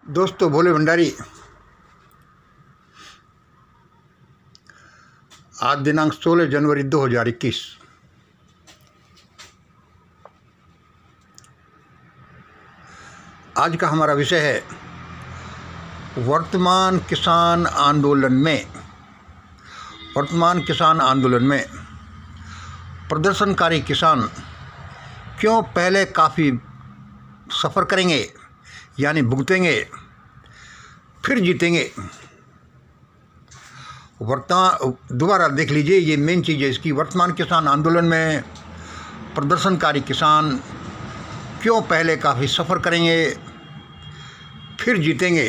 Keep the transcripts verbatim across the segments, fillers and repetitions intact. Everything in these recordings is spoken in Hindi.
दोस्तों, भोले भंडारी। आज दिनांक सोलह जनवरी दो हज़ार इक्कीस। आज का हमारा विषय है वर्तमान किसान आंदोलन में वर्तमान किसान आंदोलन में प्रदर्शनकारी किसान क्यों पहले काफ़ी सफ़र करेंगे, यानी भुगतेंगे, फिर जीतेंगे। वर्तमान दोबारा देख लीजिए, ये मेन चीज़ है इसकी। वर्तमान किसान आंदोलन में प्रदर्शनकारी किसान क्यों पहले काफ़ी सफ़र करेंगे, फिर जीतेंगे।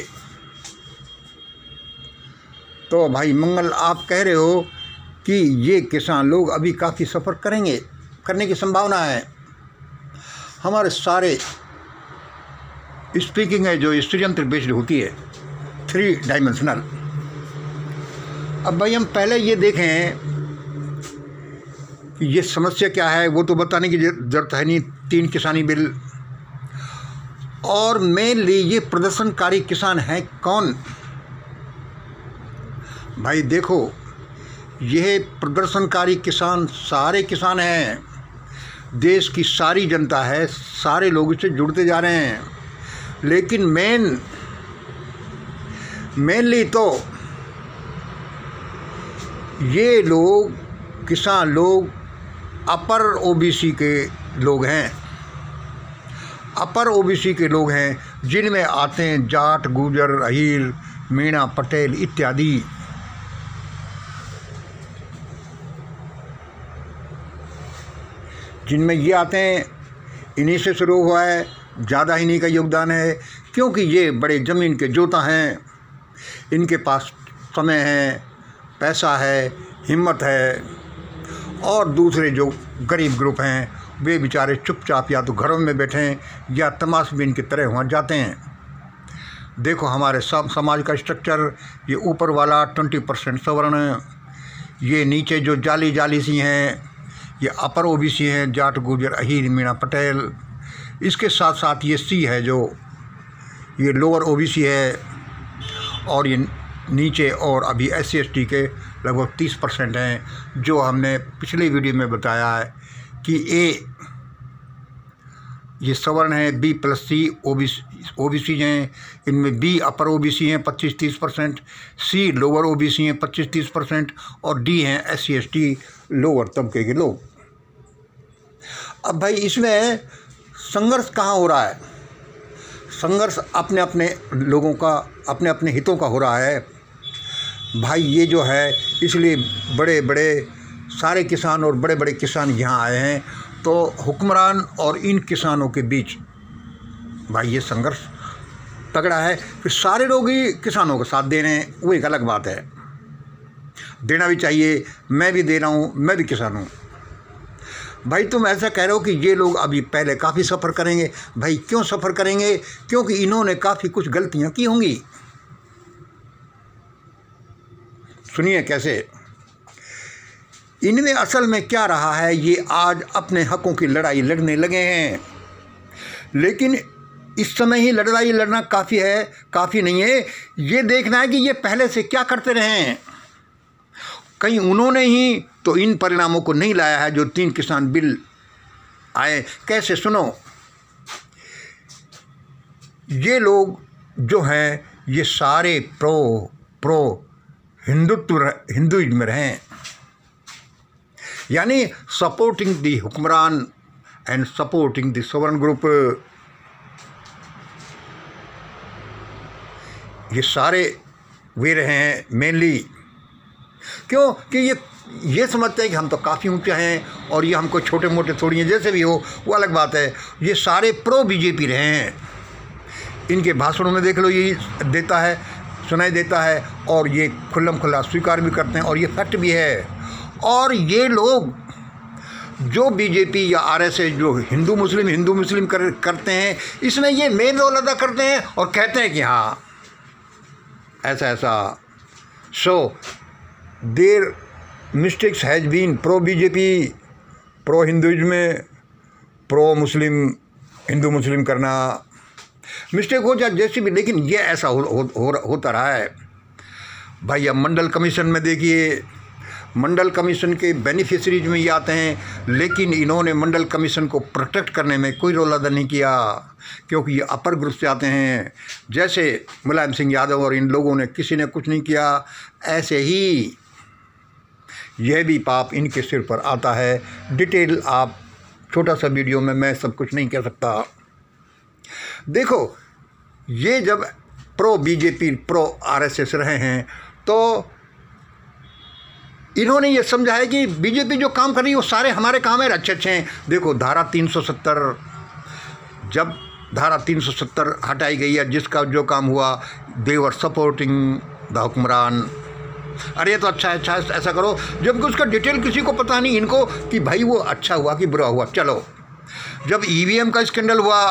तो भाई मंगल, आप कह रहे हो कि ये किसान लोग अभी काफ़ी सफ़र करेंगे, करने की संभावना है। हमारे सारे स्पीकिंग है जो स्त्रीयंत्र बेस्ड होती है, थ्री डायमेंशनल। अब भाई हम पहले ये देखें कि ये समस्या क्या है, वो तो बताने की ज़रूरत है नहीं। तीन किसानी बिल, और मेनली ये प्रदर्शनकारी किसान हैं कौन? भाई देखो, यह प्रदर्शनकारी किसान सारे किसान हैं, देश की सारी जनता है, सारे लोग इससे जुड़ते जा रहे हैं। लेकिन मेन मेनली तो ये लोग किसान लोग अपर ओबीसी के लोग हैं अपर ओबीसी के लोग हैं जिनमें आते हैं जाट, गुर्जर, अहीर, मीणा, पटेल इत्यादि। जिनमें ये आते हैं, इन्हीं से शुरू हुआ है, ज़्यादा इन्हीं का योगदान है, क्योंकि ये बड़े ज़मीन के जोता हैं। इनके पास समय है, पैसा है, हिम्मत है। और दूसरे जो गरीब ग्रुप हैं वे बेचारे चुपचाप या तो घरों में बैठे या तमाशबीन की तरह वहाँ जाते हैं। देखो हमारे सब समाज का स्ट्रक्चर, ये ऊपर वाला ट्वेंटी परसेंट सवर्ण, ये नीचे जो जाली जाली सी हैं ये अपर ओबीसी हैं, जाट, गुर्जर, अहीर, मीणा, पटेल। इसके साथ साथ ये सी है जो ये लोअर ओबीसी है, और ये नीचे और अभी एस सी एस टी के लगभग तीस परसेंट हैं, जो हमने पिछले वीडियो में बताया है कि ए ये सवर्ण है, B plus C OBC OBC हैं, इनमें बी अपर ओबीसी हैं पच्चीस तीस परसेंट, सी लोअर ओबीसी हैं पच्चीस तीस परसेंट, और डी हैं S C S T lower तबके के लोग। अब भाई इसमें संघर्ष कहाँ हो रहा है? संघर्ष अपने अपने लोगों का, अपने अपने हितों का हो रहा है भाई। ये जो है, इसलिए बड़े बड़े सारे किसान और बड़े बड़े किसान यहाँ आए हैं। तो हुक्मरान और इन किसानों के बीच भाई ये संघर्ष तगड़ा है। फिर सारे लोग ही किसानों का साथ दे रहे हैं, वो एक अलग बात है, देना भी चाहिए। मैं भी दे रहा हूँ, मैं भी किसान हूँ। भाई तुम ऐसा कह रहे हो कि ये लोग अभी पहले काफ़ी सफ़र करेंगे। भाई क्यों सफ़र करेंगे? क्योंकि इन्होंने काफ़ी कुछ गलतियाँ की होंगी। सुनिए कैसे। इनमें असल में क्या रहा है, ये आज अपने हकों की लड़ाई लड़ने लगे हैं। लेकिन इस समय ही लड़ाई लड़ना काफ़ी है, काफ़ी नहीं है। ये देखना है कि ये पहले से क्या करते रहे हैं। कहीं उन्होंने ही तो इन परिणामों को नहीं लाया है जो तीन किसान बिल आए। कैसे? सुनो, ये लोग जो हैं ये सारे प्रो प्रो हिंदुत्व हिंदुइज्म में रहे, यानी सपोर्टिंग दी हुक्मरान एंड सपोर्टिंग दी सवर्ण ग्रुप। ये सारे वे रहे हैं मेनली। क्यों? कि ये ये समझते हैं कि हम तो काफ़ी ऊंचे हैं और ये हमको छोटे मोटे थोड़ी हैं, जैसे भी हो वो अलग बात है। ये सारे प्रो बीजेपी रहे हैं। इनके भाषणों में देख लो, ये देता है, सुनाई देता है, और ये खुल्लम खुल्ला स्वीकार भी करते हैं, और ये फैक्ट भी है। और ये लोग जो बीजेपी या आरएसएस जो हिंदू मुस्लिम हिंदू मुस्लिम कर, करते हैं, इसमें ये मेन रोल अदा करते हैं और कहते हैं कि हाँ ऐसा ऐसा। So there mistakes has been pro BJP, pro Hinduism, pro Muslim, हिंदू मुस्लिम करना। मिस्टेक हो जाए जैसी भी, लेकिन ये ऐसा हो, हो, हो, होता रहा है भाई। अब मंडल कमीशन में देखिए, मंडल कमीशन के बेनिफिशरीज में ये आते हैं, लेकिन इन्होंने मंडल कमीशन को प्रोटेक्ट करने में कोई रोल अदा नहीं किया, क्योंकि ये अपर ग्रुप से आते हैं। जैसे मुलायम सिंह यादव और इन लोगों ने, किसी ने कुछ नहीं किया, ऐसे ही यह भी पाप इनके सिर पर आता है। डिटेल आप, छोटा सा वीडियो में मैं सब कुछ नहीं कह सकता। देखो, ये जब प्रो बीजेपी प्रो आरएसएस रहे हैं तो इन्होंने ये समझा है कि बीजेपी जो काम कर रही है वो सारे हमारे काम है, अच्छे अच्छे हैं। देखो धारा तीन सौ सत्तर, जब धारा तीन सौ सत्तर हटाई गई है, जिसका जो काम हुआ, दे वर सपोर्टिंग द हुक्मरान। अरे तो अच्छा है, अच्छा है, ऐसा करो, जबकि उसका डिटेल किसी को पता नहीं इनको कि भाई वो अच्छा हुआ कि बुरा हुआ। चलो, जब ईवीएम का स्कैंडल हुआ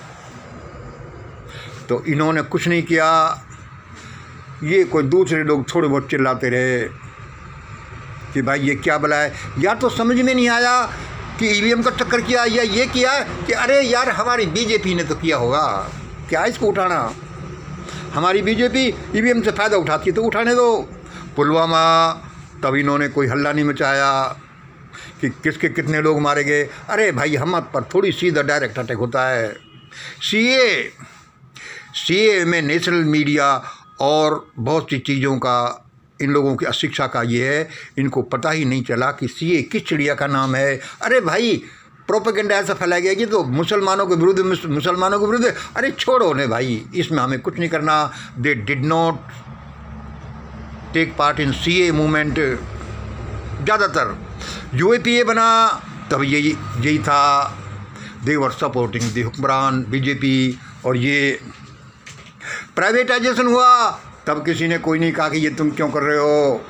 तो इन्होंने कुछ नहीं किया, ये कोई दूसरे लोग थोड़े बहुत चिल्लाते रहे कि भाई ये क्या भला है। या तो समझ में नहीं आया कि ईवीएम का चक्कर किया, या ये किया कि अरे यार हमारी बीजेपी ने तो किया होगा, क्या इसको उठाना, हमारी बीजेपी ईवीएम से फ़ायदा उठाती है तो उठाने दो। पुलवामा, तब इन्होंने कोई हल्ला नहीं मचाया कि किसके कितने लोग मारे गए। अरे भाई हम पर थोड़ी सीधा डायरेक्ट अटैक होता है। सीए सीए में नेशनल मीडिया और बहुत सी चीज़ों का, इन लोगों की अशिक्षा का ये है, इनको पता ही नहीं चला कि सीए किस चिड़िया का नाम है। अरे भाई प्रोपेगेंडा ऐसा फैलाया गया कि तो मुसलमानों के विरुद्ध, मुसलमानों के विरुद्ध। अरे छोड़ो ने भाई, इसमें हमें कुछ नहीं करना। They did not take part in CAA movement. ज़्यादातर यूएपीए बना तब यही यही था, दे वर सपोर्टिंग द हुक्मरान बीजेपी। और ये प्राइवेटाइजेशन हुआ तब किसी ने कोई नहीं कहा कि ये तुम क्यों कर रहे हो।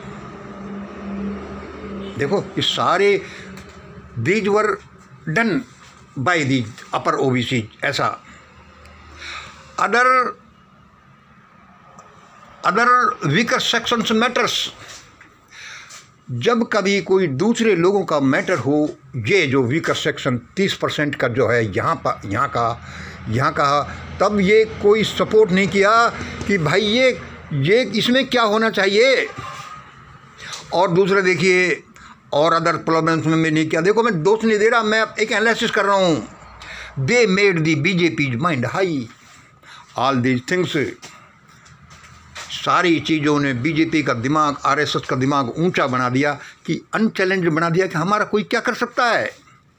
देखो ये सारे these were done by the upper OBC. ऐसा other other weaker sections matters, जब कभी कोई दूसरे लोगों का मैटर हो, ये जो वीकर सेक्शन तीस परसेंट का जो है यहाँ पर, यहाँ का यहाँ कहा, तब ये कोई सपोर्ट नहीं किया कि भाई ये ये इसमें क्या होना चाहिए। और दूसरे देखिए, और अदर प्रॉब्लम्स में मैं नहीं किया। देखो मैं दोष नहीं दे रहा, मैं एक एनालिसिस कर रहा हूँ। They made the BJP mind high, all these things, सारी चीज़ों ने बीजेपी का दिमाग, आरएसएस का दिमाग ऊंचा बना दिया, कि अनचैलेंज बना दिया कि हमारा कोई क्या कर सकता है।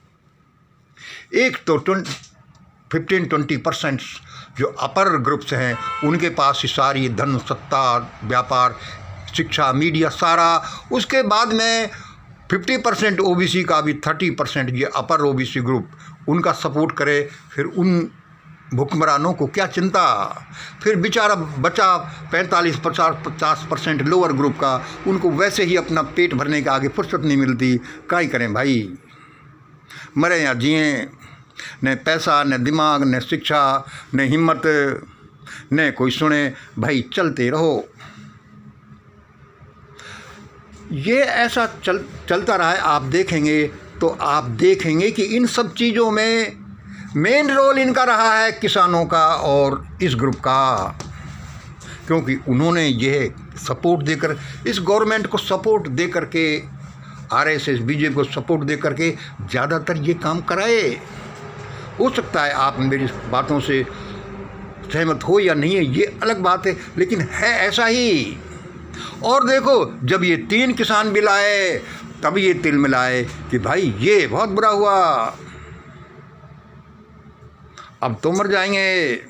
एक तो फिफ्टीन ट्वेंटी परसेंट जो अपर ग्रुप्स हैं, उनके पास ही सारी धन, सत्ता, व्यापार, शिक्षा, मीडिया, सारा। उसके बाद में फिफ्टी परसेंट ओबीसी का भी थर्टी परसेंट ये अपर ओबीसी ग्रुप उनका सपोर्ट करे। फिर उन हुक्मरानों को क्या चिंता। फिर बेचारा बचा पैंतालीस पचास पचास परसेंट लोअर ग्रुप का, उनको वैसे ही अपना पेट भरने के आगे फुर्सत नहीं मिलती। क्या ही करें भाई, मरे या जिए, न पैसा, न दिमाग, न शिक्षा, न हिम्मत, न कोई सुने। भाई चलते रहो। ये ऐसा चल चलता रहा है। आप देखेंगे तो आप देखेंगे कि इन सब चीज़ों में मेन रोल इनका रहा है किसानों का और इस ग्रुप का, क्योंकि उन्होंने ये सपोर्ट देकर, इस गवर्नमेंट को सपोर्ट दे करके, आरएसएस बीजेपी को सपोर्ट दे करके ज़्यादातर ये काम कराए। हो सकता है आप मेरी बातों से सहमत हो या नहीं है, ये अलग बात है, लेकिन है ऐसा ही। और देखो, जब ये तीन किसान बिल आए तब ये तिल मिलाए कि भाई ये बहुत बुरा हुआ, अब तो मर जाएंगे।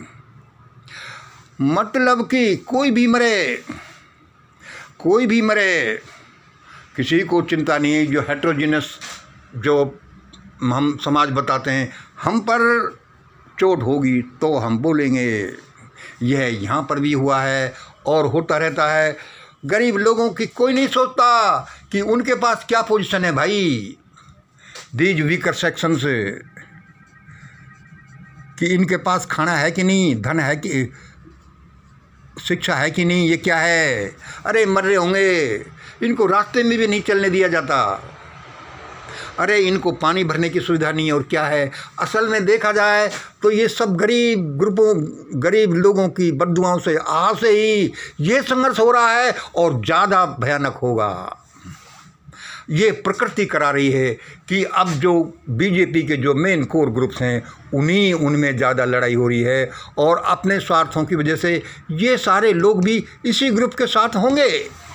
मतलब कि कोई भी मरे, कोई भी मरे, किसी को चिंता नहीं है। जो हेट्रोजीनस जो हम समाज बताते हैं, हम पर चोट होगी तो हम बोलेंगे। यह यहाँ पर भी हुआ है और होता रहता है। गरीब लोगों की कोई नहीं सोचता कि उनके पास क्या पोजीशन है भाई। दीज वीकर सेक्शंस, कि इनके पास खाना है कि नहीं, धन है कि, शिक्षा है कि नहीं, ये क्या है। अरे मर रहे होंगे, इनको रास्ते में भी नहीं चलने दिया जाता। अरे इनको पानी भरने की सुविधा नहीं है। और क्या है, असल में देखा जाए तो ये सब गरीब ग्रुपों, गरीब लोगों की बद्दुआओं से, आह से ही ये संघर्ष हो रहा है और ज़्यादा भयानक होगा। ये प्रकृति करा रही है कि अब जो बीजेपी के जो मेन कोर ग्रुप्स हैं उन्हीं उनमें ज़्यादा लड़ाई हो रही है और अपने स्वार्थों की वजह से ये सारे लोग भी इसी ग्रुप के साथ होंगे।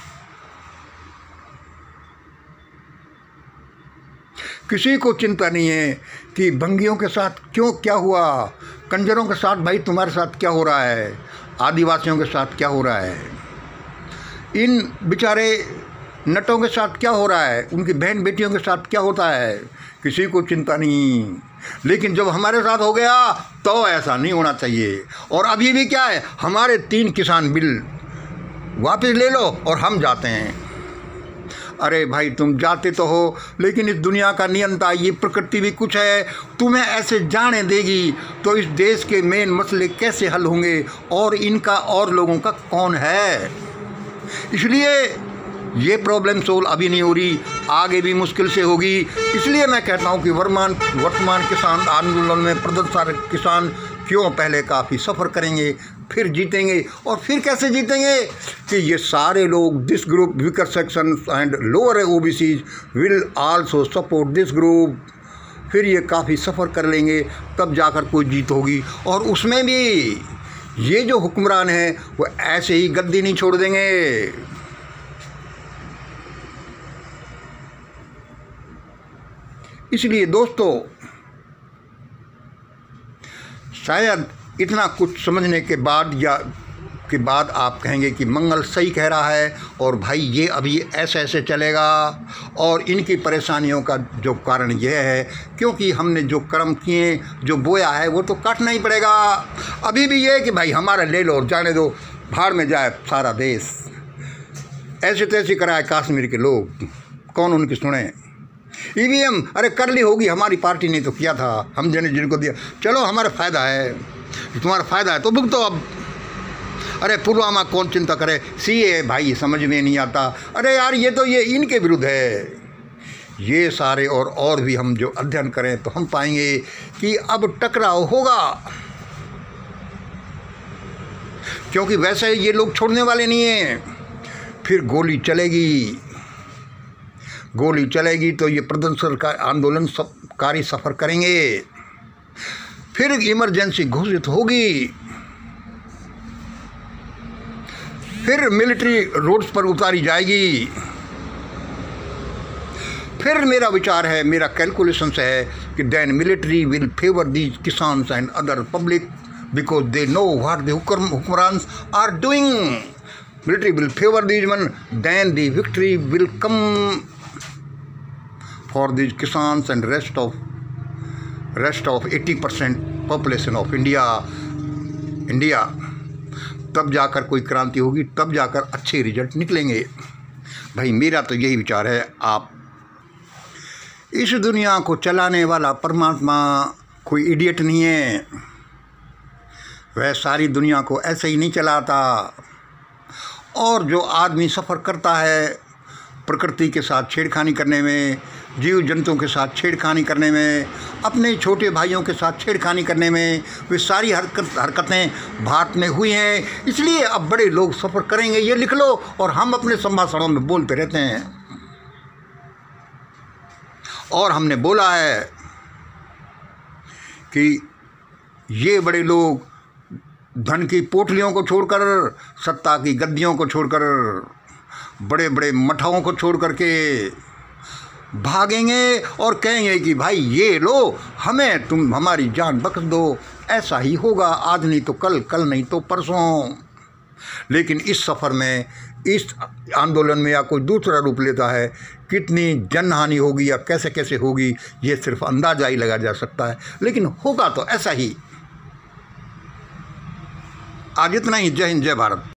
किसी को चिंता नहीं है कि भंगियों के साथ क्यों क्या हुआ, कंजरों के साथ भाई तुम्हारे साथ क्या हो रहा है, आदिवासियों के साथ क्या हो रहा है, इन बेचारे नटों के साथ क्या हो रहा है, उनकी बहन बेटियों के साथ क्या होता है, किसी को चिंता नहीं। लेकिन जब हमारे साथ हो गया तो ऐसा नहीं होना चाहिए। और अभी भी क्या है, हमारे तीन किसान बिल वापस ले लो और हम जाते हैं। अरे भाई तुम जाते तो हो, लेकिन इस दुनिया का नियंता ये प्रकृति भी कुछ है, तुम्हें ऐसे जाने देगी तो इस देश के मेन मसले कैसे हल होंगे और इनका और लोगों का कौन है। इसलिए ये प्रॉब्लम सोल्व अभी नहीं हो रही, आगे भी मुश्किल से होगी। इसलिए मैं कहता हूँ कि वर्तमान वर्तमान किसान आंदोलन में प्रदर्शनकारी किसान क्यों पहले काफ़ी सफ़र करेंगे, फिर जीतेंगे। और फिर कैसे जीतेंगे कि ये सारे लोग, this group weaker section and lower OBC will also support this group, फिर ये काफ़ी सफ़र कर लेंगे, तब जाकर कोई जीत होगी। और उसमें भी ये जो हुक्मरान हैं वो ऐसे ही गद्दी नहीं छोड़ देंगे। इसलिए दोस्तों, शायद इतना कुछ समझने के बाद या के बाद आप कहेंगे कि मंगल सही कह रहा है और भाई ये अभी ऐसे ऐसे चलेगा और इनकी परेशानियों का जो कारण यह है क्योंकि हमने जो कर्म किए, जो बोया है वो तो काटना ही पड़ेगा। अभी भी ये कि भाई हमारा ले लो और जाने दो, भाड़ में जाए सारा देश, ऐसे तैसे कराए कश्मीर के लोग, कौन उनकी सुने। ईवीएम अरे कर ली होगी, हमारी पार्टी ने तो किया था, हम जने जिनको दिया, चलो हमारा फ़ायदा है, तुम्हारा फ़ायदा है तो भुगतो अब। अरे पुलवामा कौन चिंता करे, सीए भाई समझ में नहीं आता। अरे यार ये तो ये इनके विरुद्ध है। ये सारे और और भी हम जो अध्ययन करें तो हम पाएंगे कि अब टकराव होगा, क्योंकि वैसे ये लोग छोड़ने वाले नहीं हैं। फिर गोली चलेगी, गोली चलेगी तो ये प्रदर्शन का आंदोलन सबकारी सफ़र करेंगे, फिर इमरजेंसी घोषित होगी, फिर मिलिट्री रोड्स पर उतारी जाएगी। फिर मेरा विचार है, मेरा कैलकुलेशन है कि then military will favour these kisans and other public because they know what the हुक्मरान्स are doing. Military will favour these one, then the victory will come for these kisans and rest of rest of eighty percent population of India India तब जाकर कोई क्रांति होगी, तब जाकर अच्छे रिजल्ट निकलेंगे। भाई मेरा तो यही विचार है। आप इस दुनिया को चलाने वाला परमात्मा कोई इडियट नहीं है, वह सारी दुनिया को ऐसे ही नहीं चलाता। और जो आदमी सफ़र करता है प्रकृति के साथ छेड़खानी करने में, जीव जंतुओं के साथ छेड़खानी करने में, अपने छोटे भाइयों के साथ छेड़खानी करने में, वे सारी हरकत हरकतें भारत में हुई हैं। इसलिए अब बड़े लोग सफ़र करेंगे, ये लिख लो। और हम अपने संभाषणों में बोलते रहते हैं और हमने बोला है कि ये बड़े लोग धन की पोटलियों को छोड़कर, सत्ता की गद्दियों को छोड़कर, बड़े बड़े मठाओं को छोड़ करके भागेंगे और कहेंगे कि भाई ये लो, हमें तुम हमारी जान बख्श दो। ऐसा ही होगा, आज नहीं तो कल, कल नहीं तो परसों। लेकिन इस सफ़र में, इस आंदोलन में या कोई दूसरा रूप लेता है, कितनी जनहानि होगी या कैसे कैसे होगी ये सिर्फ अंदाज़ा ही लगा जा सकता है, लेकिन होगा तो ऐसा ही। आज इतना ही। जय हिंद, जय भारत।